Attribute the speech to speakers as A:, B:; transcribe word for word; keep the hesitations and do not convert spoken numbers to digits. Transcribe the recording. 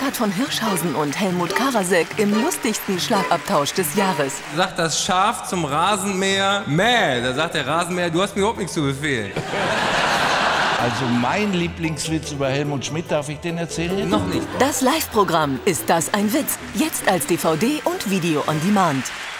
A: Eckhard von Hirschhausen und Helmut Karasek im lustigsten Schlagabtausch des Jahres.
B: Sagt das Schaf zum Rasenmäher, mäh. Da sagt der Rasenmäher, du hast mir überhaupt nichts zu befehlen.
C: Also mein Lieblingswitz über Helmut Schmidt, darf ich den erzählen?
B: Noch nicht.
A: Das Live-Programm Ist das ein Witz? Jetzt als D V D und Video on Demand.